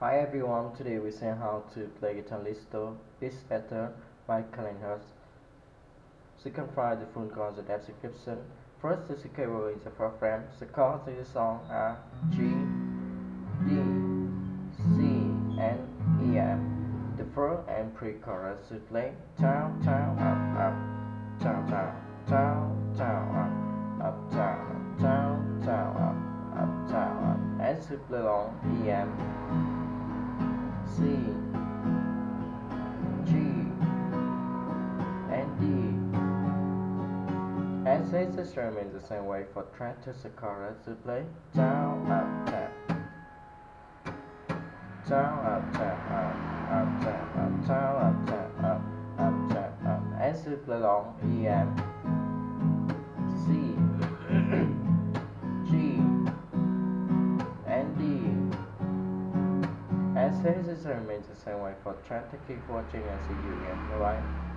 Hi everyone, today we see how to play guitar list better by Hearn. So you can find the full chords in the description. First, the cable is the program. The chords of the song are G, D, C, and E-M. The first and pre-chorus should play down, down, up, down, down, down, down, up, down, down, down, up, down, up, and should play along E-M. C, G, and D. And it's the strum in the same way for track to the chorus to play down, up, tap, down, up, tap, up, tap, up, down, up, tap, up, tap, up, and to play along E-M, C, G, and D. And this remains the same way for track to keep watching and see you again. Bye bye.